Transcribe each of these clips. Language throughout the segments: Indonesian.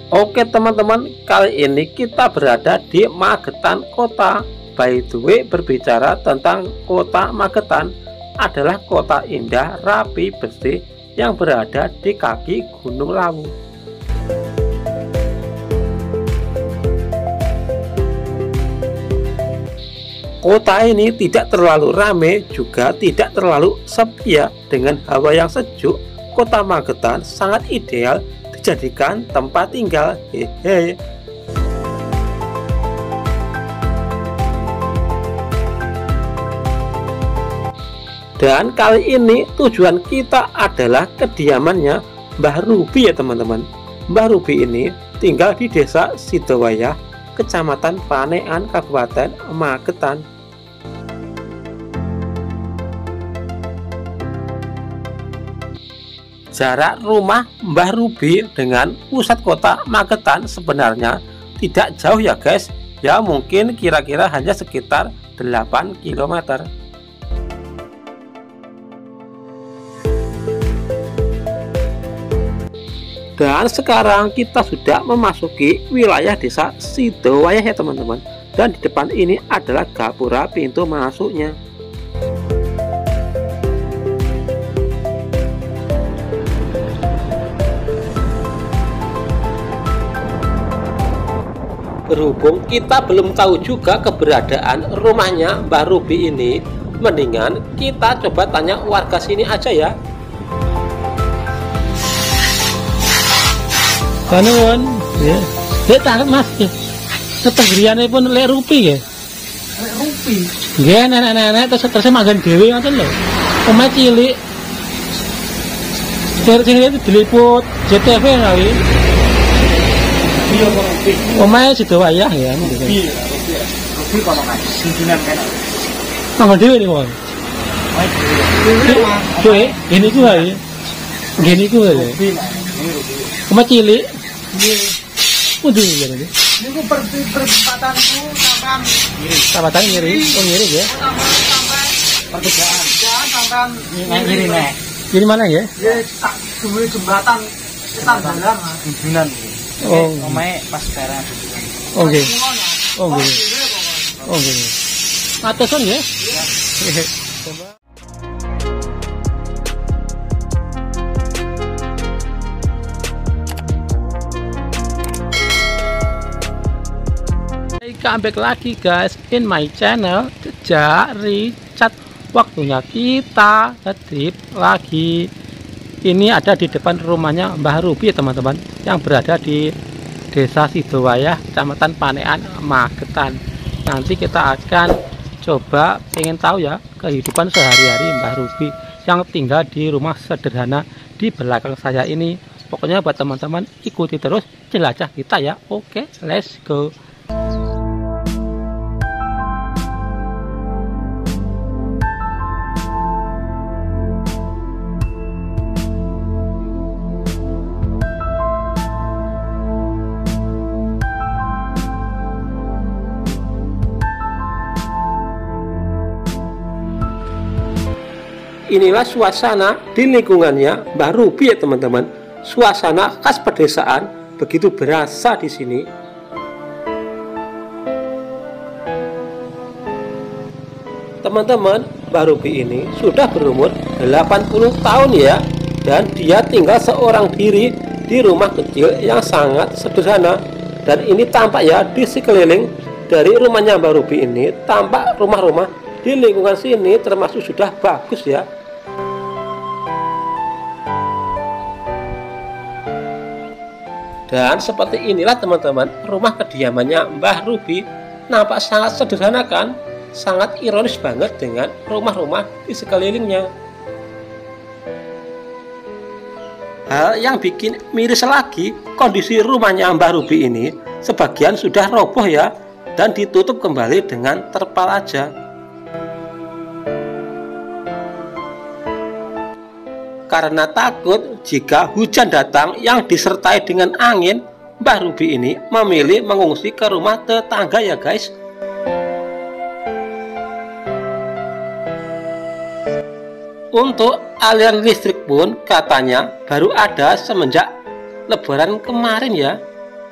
Oke teman-teman, kali ini kita berada di Magetan Kota. By the way, berbicara tentang kota Magetan, adalah kota indah, rapi, bersih yang berada di kaki Gunung Lawu. Kota ini tidak terlalu ramai, juga tidak terlalu sepi ya. Dengan hawa yang sejuk, kota Magetan sangat ideal dijadikan tempat tinggal. Hehe. Dan kali ini tujuan kita adalah kediamannya Mbah Ruby ya teman-teman. Mbah Ruby ini tinggal di desa Sidowayah, Kecamatan Panekan, Kabupaten Magetan. Jarak rumah Mbah Ruby dengan pusat kota Magetan sebenarnya tidak jauh ya guys. Ya mungkin kira-kira hanya sekitar 8 km. Dan sekarang kita sudah memasuki wilayah desa Sidowayah ya teman-teman. Dan di depan ini adalah gapura pintu masuknya. Berhubung kita belum tahu juga keberadaan rumahnya Mbah Ruby ini, mendingan kita coba tanya warga sini aja ya. Kanuan, ya. Dia tahu mas, ketegriannya pun lek Ruby ya. Lek Ruby. Dia nenek-nenek terus magan dewi ngoten lho. Omah cilik. Sing itu diliput JTV kali. Iya kok Ruby. Omah Sidowayah ya. Ruby kalau kan pimpinan kan. Magan dewi nih wong. Cuy, ini ku ae. Gini ku ae. Ruby lah. Ini Ruby. Omah cilik. Iya. Udah ya tadi. Ini ku persempatanku sampean ngiri. Sabatan ngiri, oh ngiri ya. Sampai pertigaan. Jangan sampean ngiri nek. Jadi mana ya? Ya tak duwe jembatan standar pimpinan. Oh, omae pas sekarang. oke. Oke. Oke. Atasan ya? Coba. Comeback lagi guys in my channel Jejak Richard. Waktunya kita trip lagi. Ini ada di depan rumahnya Mbah Ruby ya teman-teman, yang berada di desa Sidowayah, Kecamatan Panekan, Magetan. Nanti kita akan coba pengen tahu ya kehidupan sehari-hari Mbah Ruby yang tinggal di rumah sederhana di belakang saya ini. Pokoknya buat teman-teman ikuti terus jelajah kita ya. Oke, let's go. Inilah suasana di lingkungannya Mbah Ruby ya teman-teman. Suasana khas pedesaan begitu berasa di sini. Teman-teman, Mbah Ruby ini sudah berumur 80 tahun ya. Dan dia tinggal seorang diri di rumah kecil yang sangat sederhana. Dan ini tampak ya di sekeliling dari rumahnya Mbah Ruby ini, tampak rumah-rumah di lingkungan sini termasuk sudah bagus ya. Dan seperti inilah teman-teman rumah kediamannya Mbah Ruby. Nampak sangat sederhana kan? Sangat ironis banget dengan rumah-rumah di sekelilingnya. Hal yang bikin miris lagi, kondisi rumahnya Mbah Ruby ini sebagian sudah roboh ya, dan ditutup kembali dengan terpal aja. Karena takut jika hujan datang yang disertai dengan angin, Mbah Ruby ini memilih mengungsi ke rumah tetangga ya guys. Untuk aliran listrik pun katanya baru ada semenjak Lebaran kemarin ya.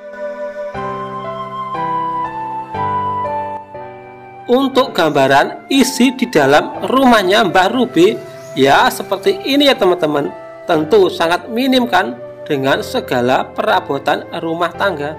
untuk gambaran isi di dalam rumahnya Mbah Ruby ya seperti ini ya teman-teman. Tentu sangat minim kan dengan segala perabotan rumah tangga.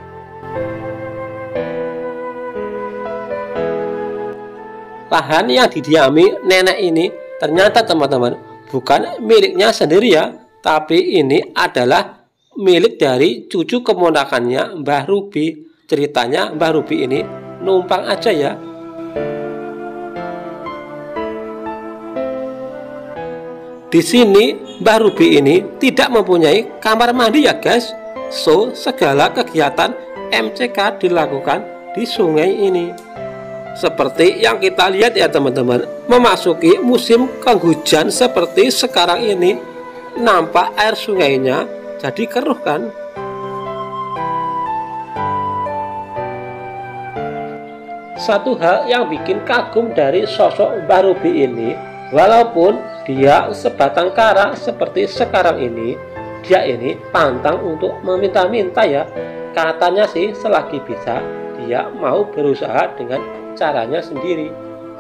Lahan yang didiami nenek ini ternyata teman-teman bukan miliknya sendiri ya, tapi ini adalah milik dari cucu keponakannya Mbah Ruby. Ceritanya Mbah Ruby ini numpang aja ya. Di sini Mbah Ruby ini tidak mempunyai kamar mandi ya guys. So segala kegiatan MCK dilakukan di sungai ini. Seperti yang kita lihat ya teman-teman, memasuki musim penghujan seperti sekarang ini, nampak air sungainya jadi keruh kan. Satu hal yang bikin kagum dari sosok Mbah Ruby ini, walaupun dia sebatang kara seperti sekarang ini, dia ini pantang untuk meminta-minta ya. Katanya sih selagi bisa, dia mau berusaha dengan caranya sendiri.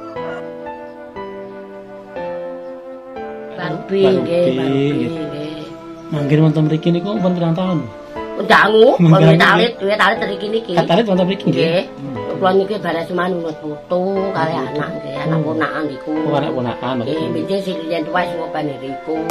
Mbah Ruby nggih. Manggen wonten mriki niku pun pirang taun? Undangu, duwe talit mriki niki. Katalit wonten mriki nggih. Kula niki bare seman nurut putu kali anak nggih, anak ponakan niku. Oh, anak ponakan. Nggih, binti sing yen tuwa sing opane riku.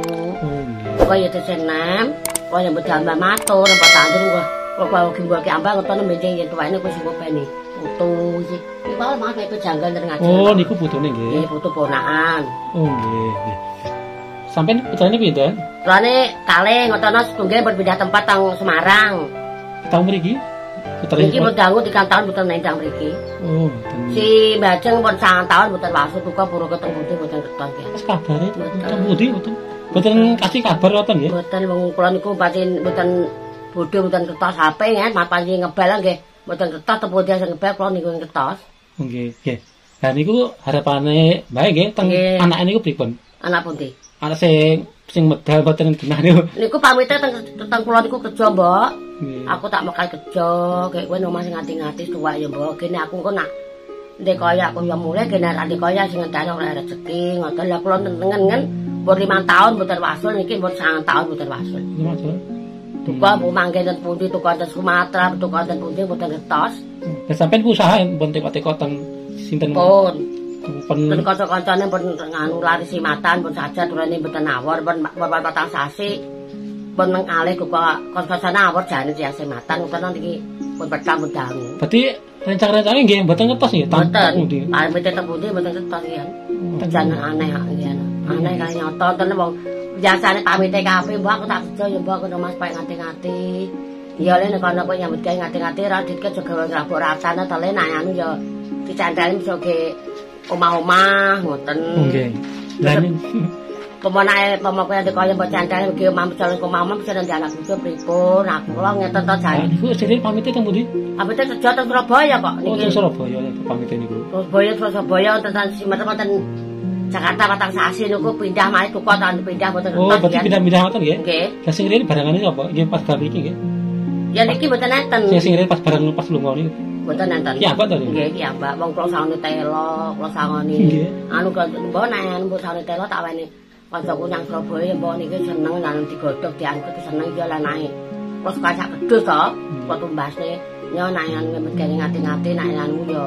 Kaya tesenan, kaya mbedal matur apa tandur kok ugi mbok ambang ngono binti yen tuwa niku sing opane putu iki. Iki wae mas nek janggal ngaji. Oh, niku putune nggih. Nggih, putu ponakan. Oh, nggih. Sampeyan putrane pinten? Putrane kalih ngotono setunggal pindah tempat tang Semarang. Tahun mriki? Iki pun dangu 3 tahun mboten nendang mriki. Oh, si Bajeng pun 9 tahun mboten wasu duka pura keteng putih mboten keton nggih. Wis kabare keteng putih mboten. Mboten kasih kabar ngoten nggih. Mboten wong kula niku pancen mboten bodho mboten ketos HP nggih, mapan ngebal nggih. Mboten ketos tepo dia sing ngebal kula niku ketos. Nggih, nggih. Lah niku harapane bae nggih teng anake niku pripun? Anak pundi? Anak sing medal mboten genah niku. Niku pamite teng kula niku kerja, Mbok. Aku tak mekal kerja, kayak kowe omah sing ngati-ngati tuwak ya, Mbok. Kene aku kok nak ndek kaya aku ya mulai kene ra ndek kaya sing ngenteni ora rezeki, ngoten. Lah kula tengen kan pun 5 tahun mboten wasul niki pun 9 tahun mboten wasul. Tuka bu mangke ten pundi tuka ten Sumatera, tuka ten pundi mboten ketos. Lah sampean usaha pun teko-teko ten sinten? Pun kanca-kancane pun nganu lari simatan pun saja turane mboten awor pun patang sasi pun mengalih kok kanca-kancane awor jane tiyang simatan ngoten niki pun petang dangu. Berarti rencang-rencange nggih mboten ngetos nggih? Mboten. Pamit ten pundi mboten ketos ya. Jangan aneh ya. Aneh kaya nyoto ten wong biasane pamite kabeh mbok aku tak kerja ya mbok kena Mas pae ngati-ngati. Ya le nek ana kok nyambut gawe ngati-ngati ra ditke juga rabok rasane to le nak anu ya dicandali iso ge omah-omah ngoten. Nggih. Lah pemanae pemakoe ndek kaya mbok candale iki omah jalan omah bisa nang anak bojo pripun. Aku kula ngeten to jan. Niku jenenge pamite teng pundi? Pamite kerja teng Surabaya kok niki. Oh, teng Surabaya pamite niku. Surabaya teng Simeter wonten Jakarta patang sasi niku pindah mari tuku tan pindah mboten ketos. Oh, berarti pindah-pindah ngoten nggih? Nggih. Lah sing rene barangane sapa? Nggih pas gawe iki nggih. Ya niki mboten nenten. Sing rene pas barang pas lunga niku. Mboten nenten. Ki apa to? Nggih, ki apa. Wong kula sangone telo, kula sangone. Anu kok mbok nek mbok sangone telo tak wene kancaku nang Surabaya mbok niki seneng nang digodhog diangkut seneng ya lan naik. Kula suka sak gedhus to, kok tumbasne. Ya nek ngemet ngati-ngati nek anu yo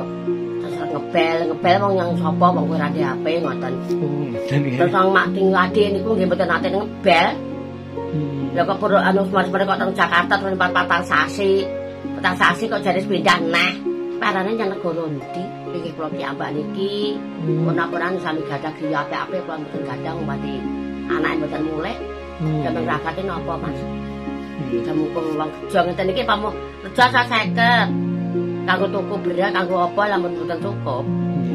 ngebel wong yang sapa wong kowe ra di HP ngoten. Terus wong mak ting ade niku nggih mboten nate ngebel. Lah kok perlu anu semar-semar kok teng Jakarta terus patang sasi. Patang sasi kok jare pindah neh. Parane nang negara ndi? Iki kula piyambak niki. Pun-punan sami gadah griya apik-apik kula mboten gadah umpati anake mboten mulih. Damel rakate napa, Mas? Jamu wong kerja ngeten iki pamu kerja 50. Kanggo tuku beras kanggo apa lamun mboten cukup.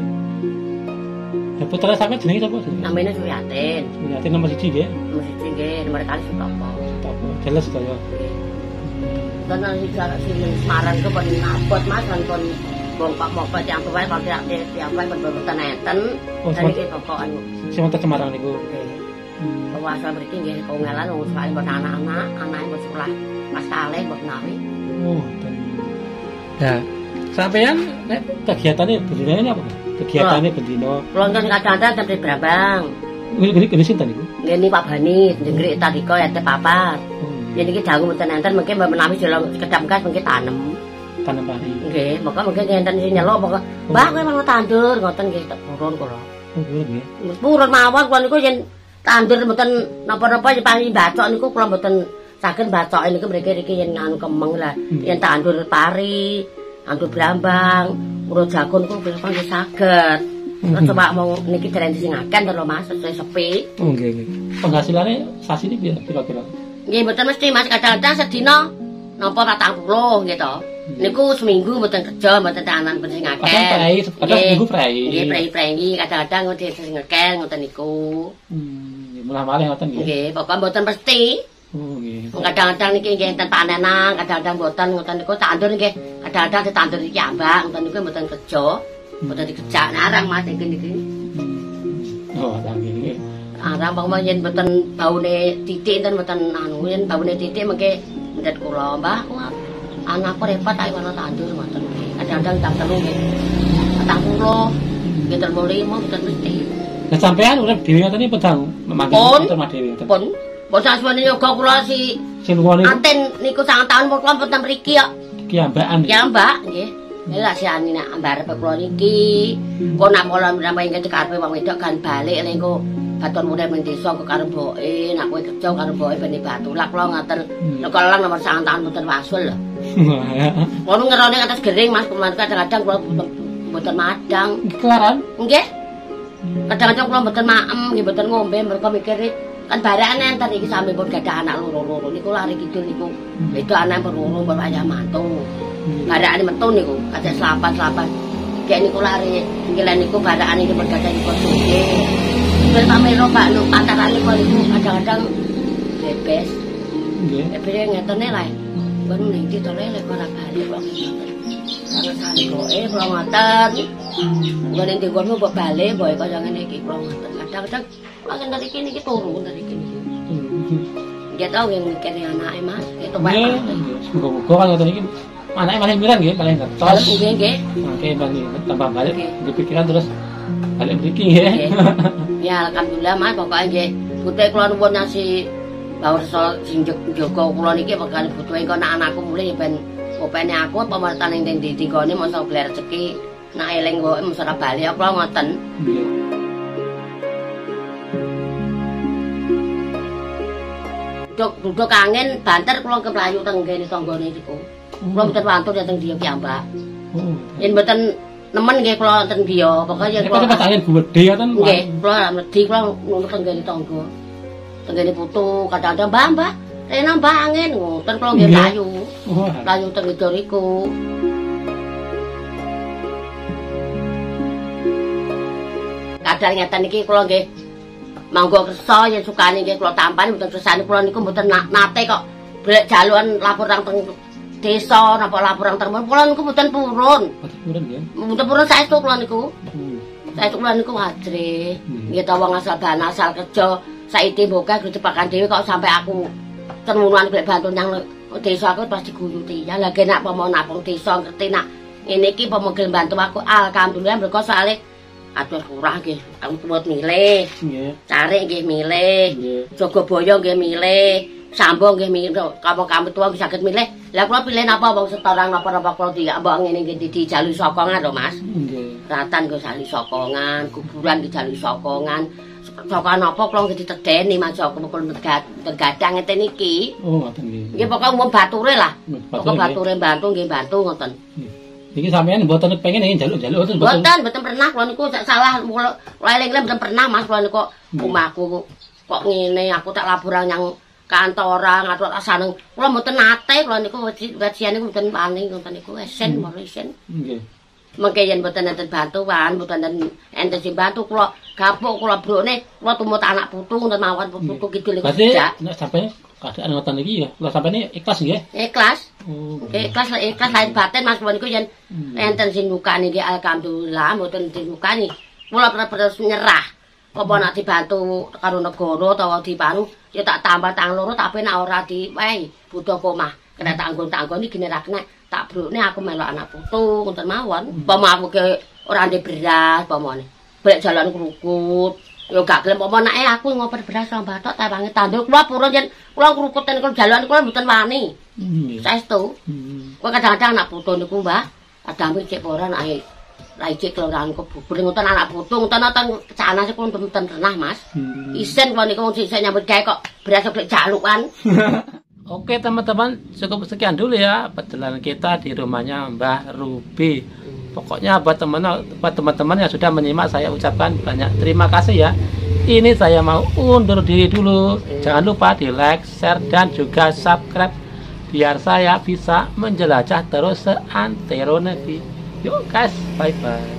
Ya putra sampe jenenge sapa? Namanya Suyatin. Suyatin nomor 1 nggih. Nomor 1 nggih, nomor kali Sutopo. Sutopo. Jelas to ya. Dan nang sing Semarang ku pun abot Mas lan pun bongkok-bongkok yang tuwae kok tiap wae pun mboten enten. Dan iki pokokan sing wonten Semarang niku. Puasa mriki nggih kongelan wong sekali pun anak-anak, anake pun sekolah pas kalih mbok nawi. Oh, ya. Sampeyan nek kegiatane budidayane apa? Kegiatannya bendino. Kula kan kadang-kadang ten Brambang. Gini sinten niku? Ngene Pak Bani, ndengrik tadika ente papat. Yen iki dangu mboten enten mengke menawi jelong kedap gas mengke tanem. Tanam pari. Nggih, mengke enten sing nyeluk pokok. Mbah kowe mau tandur ngoten nggih tak purun kula. Oh, nggih. Purun mawon kula niku yen tandur mboten napa-napa yen paling bacok niku kula mboten saged bacoke niku mriki yen anu kemeng lah. Yen tandur pari, tandur brambang, urut jagung kula nggih saged. Coba mau niki dereng sing akeh to Mas, sepi. Oh nggih nggih. Penghasilannya sasi ini kira-kira? Nggih mboten mesti Mas, kadang-kadang sedina napa 40 nggih to. Niku seminggu mboten kerja, mboten tahanan sing akeh. Kadang seminggu prei. Nggih prei-prei kadang-kadang nggih sing akeh ngoten niku. Mulai-mulai ngoten nggih. Nggih, pokoke mboten mesti. Oh nggih. Kadang-kadang niki nggih enten panenan, kadang-kadang mboten ngoten niku tandur nggih. Kadang-kadang ditandur iki ambak, ngoten niku mboten kerja. Mboten dikerja narang Mas niki. Oh, nggih. Arang pokoknya yen mboten baune titik enten mboten anu yen baune titik mengke ndet kula Mbah anakku repot ae ana tandur ngoten nggih. Kadang-kadang tak telu nggih. 40 nggih 35 mboten mesti. Lah sampean urip dhewe ngoten iki pedang mangke motor mah dhewe ngoten. Pun sasuwene yoga kula sing luwih anten niku 9 tahun kula mboten mriki kok. Ki ambakan. Ki ambak nggih. Lah si ani nek ambar kula niki. Kok nak pola mrene ingkang dikarepe wong wedok kan balik lha engko baton urip ning desa kok karo mboke, nak kowe kerja karo mboke ben batulak kula ngaten. Nek lang nomor 9 tahun mboten wasul lho. Ngono ngerone atas gering Mas, kadang-kadang kula mboten madang. Kelaran? Nggih. Kadang-kadang kula mboten maem, nggih mboten ngombe mergo mikir kan barane enten iki sampe pun gadah anak loro-loro niku lari kidul niku. Beda anak perloro mbok ayah mantu. Barane metu niku, kadang selapan-selapan. Kayak niku lari, ngilen niku barane iki bergadah niku sugih. Sampai rombak lu antarane kok iku kadang-kadang bebes. Nggih. Bebes ngetene lae. Baru ning iki to lek ora bali kok ngoten. Karo sanikoe kula ngoten. Ngene ndi kono kok bali boe kaya ngene iki kula ngoten. Kadang-kadang pangen dari kene iki turu dari kene iki. Ya tau yang mikirne anake Mas, itu wae. Muga-muga kan ngoten iki anake paling mirang nggih, paling ngertos. Nggih nggih. Oke, bagi tambah balik kepikiran terus balik mriki nggih. Ya alhamdulillah Mas, pokoke nggih putih kula nuwun nyasi Bawarsa sing jaga kula niki bakal butuhe engko nek anakku mulih ben opene aku pemerintah ning ndi gone mosok beli rezeki nek eling kok mesti ora bali kula ngoten. Duduk angin banter kula keplayu teng ngene tanggane niku. Kula mboten wantun teng dia piyambak. Yen mboten nemen nggih kula wonten dia, pokoke yen kula pas angin gedhe ngoten. Nggih, kula mledi kula nulung tenggene tangga. Tenggene putu kadang-kadang Mbah, rena Mbah angin ngoten kula nggih mlayu. Mlayu teng ngidul iku. Kadang ngeten iki kula nggih manggo kersa yen sukane nggih kula tampani mboten kersane kula niku mboten nate kok golek jaluan laporan teng desa napa laporan teng kula niku mboten purun. Mboten nggih. Mboten purun saestu kula niku. Saestu kula niku wajre. Nggih ta wong asal dana asal kerja saiki mbokah dicepakan dhewe kok sampai aku tenunan golek bantu nang desa aku pasti diguyuti. Ya lagi nak pomo napung desa ngerti nak ngene iki pemegel bantu aku alhamdulillah mergo soalé atur kurang nggih, aku tuwet milih. Nggih. Cari nggih milih. Jogobaya nggih milih. Sambo nggih milih. Kamu tuwa bisa saged milih. Lah kula pilih napa wong setoran napa-napa kula tidak mbok ngene nggih dijalui sokongan lho Mas. Nggih. Ratan nggih jalui sokongan, kuburan nggih jalui sokongan. Sokongan napa kula nggih ditedeni Mas aku kula tergadang ngeten iki. Oh, ngoten nggih. Nggih pokoke umum bature lah. Pokoke bature bantu nggih bantu ngoten. Iki sampean mboten pengen njaluk-njaluk mboten pernah kula niku salah kula eling-eling mboten pernah Mas kula niku omahku kok ngene aku tak laporan yang kantoran ngatur asaneng kula mboten nate kula niku gajiane mboten paning ngoten niku esen morisen nggih mengke yen mboten enten bantuan mboten enten sing bantu kula gapuk kula brone kula tumut anak putu ngoten mawon putu kidul niku nek sampeyan keadaan ngoten iki ya kula sampene ikhlas nggih ikhlas ikhlas lain batin Mas kula niku yen enten sing nyukani nggih alhamdulillah mboten dinyukani kula terus nyerah apa nek dibantu karo negara utawa dipanu ya tak tambah tang loro tapi nek ora diwehi butuh omah kena tanggung-tanggung iki nek ra kena tak brukne aku melok anak putu ngoten mawon umpama aku ke ora ndek beras pomone. Golek jalan krukut. Yo gak gelem pomone aku ngoper beras sama bathok tawange tandur kula purun yen kula krukut ten jalan kula mboten wani. Saestu. Kok kadang-kadang anak putu niku, Mbah, kadang cek ora nek ra cek kelurahan kebubur ngoten anak putu ngoten kecana sik kula mboten pernah, Mas. Isen kula niku sik nyambut gawe kok beras golek jalukan. Oke teman-teman, cukup sekian dulu ya perjalanan kita di rumahnya Mbah Ruby. Pokoknya buat teman-teman yang sudah menyimak, saya ucapkan banyak terima kasih ya. Ini saya mau undur diri dulu. Jangan lupa di like, share, dan juga subscribe biar saya bisa menjelajah terus seantero negeri. Yuk guys, bye-bye.